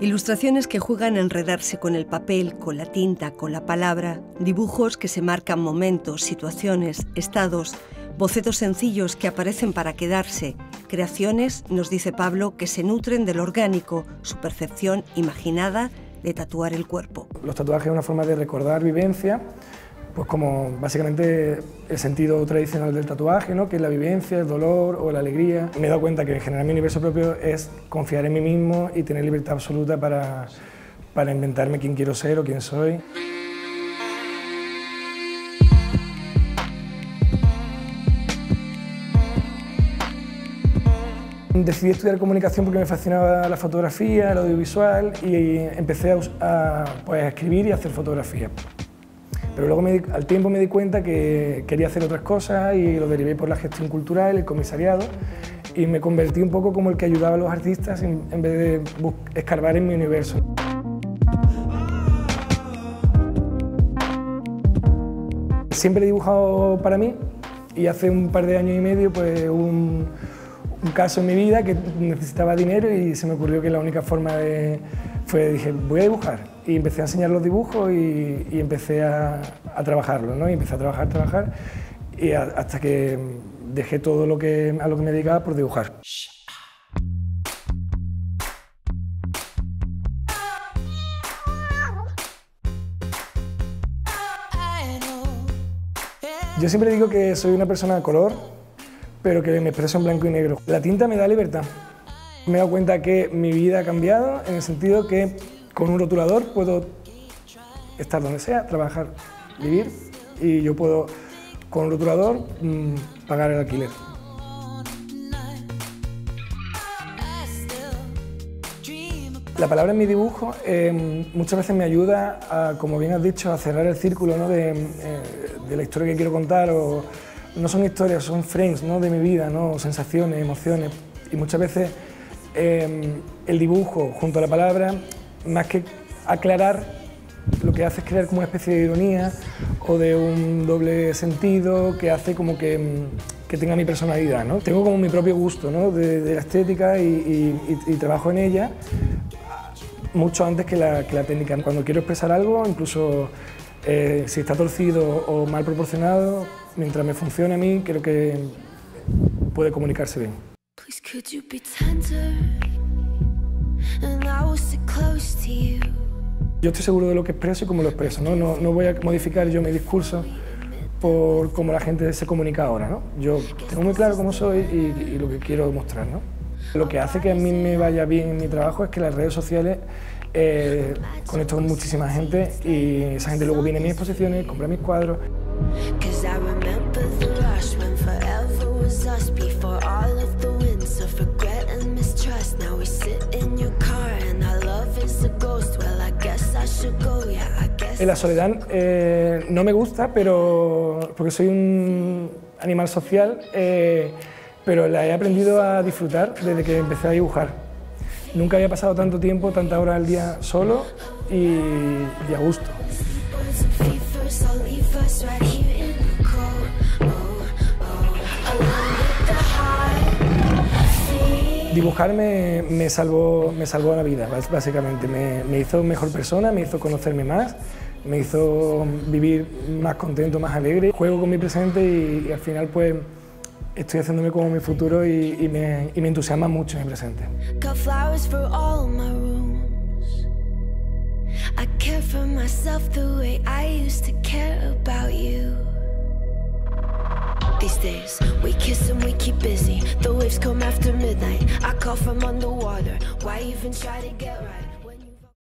Ilustraciones que juegan a enredarse con el papel, con la tinta, con la palabra, dibujos que se marcan momentos, situaciones, estados, bocetos sencillos que aparecen para quedarse, creaciones, nos dice Pablo, que se nutren del orgánico, su percepción imaginada de tatuar el cuerpo. Los tatuajes es una forma de recordar vivencia, pues como básicamente el sentido tradicional del tatuaje, ¿no? Que es la vivencia, el dolor o la alegría. Me he dado cuenta que generar mi universo propio es confiar en mí mismo y tener libertad absoluta para inventarme quién quiero ser o quién soy. Decidí estudiar comunicación porque me fascinaba la fotografía, el audiovisual y empecé a escribir y a hacer fotografía. Pero luego al tiempo me di cuenta que quería hacer otras cosas y lo derivé por la gestión cultural, el comisariado, y me convertí un poco como el que ayudaba a los artistas en vez de escarbar en mi universo. Siempre he dibujado para mí y hace un par de años y medio pues, hubo un caso en mi vida que necesitaba dinero y se me ocurrió que la única forma dije, voy a dibujar. Y empecé a enseñar los dibujos y empecé a trabajarlos, ¿no? Y empecé a trabajar, y hasta que dejé todo a lo que me dedicaba por dibujar. Yo siempre digo que soy una persona de color, pero que me expreso en blanco y negro. La tinta me da libertad. Me he dado cuenta que mi vida ha cambiado en el sentido que con un rotulador puedo estar donde sea, trabajar, vivir, y yo puedo con un rotulador pagar el alquiler. La palabra en mi dibujo muchas veces me ayuda a, como bien has dicho, a cerrar el círculo, ¿no? de la historia que quiero contar. No son historias, son frames, ¿no? De mi vida, ¿no? Sensaciones, emociones. Y muchas veces el dibujo junto a la palabra, más que aclarar, lo que hace es crear como una especie de ironía o de un doble sentido que hace como que tenga mi personalidad, ¿no? Tengo como mi propio gusto, ¿no? de la estética y trabajo en ella mucho antes que la técnica. Cuando quiero expresar algo, incluso si está torcido o mal proporcionado, mientras me funcione a mí, creo que puede comunicarse bien. Yo estoy seguro de lo que expreso y cómo lo expreso, ¿no? No voy a modificar yo mi discurso por cómo la gente se comunica ahora, ¿no? Yo tengo muy claro cómo soy y lo que quiero mostrar, ¿no? Lo que hace que a mí me vaya bien en mi trabajo es que las redes sociales conecto con muchísima gente y esa gente luego viene a mis exposiciones, compra mis cuadros. La soledad no me gusta, porque soy un animal social, pero la he aprendido a disfrutar desde que empecé a dibujar. Nunca había pasado tanto tiempo, tantas horas al día solo y a gusto. Dibujar me salvó la vida, básicamente. Me hizo mejor persona, me hizo conocerme más, me hizo vivir más contento, más alegre. Juego con mi presente y al final pues estoy haciéndome como mi futuro y me entusiasma mucho mi presente. These days, we kiss and we keep busy. The waves come after midnight. I call from underwater. Why even try to get right?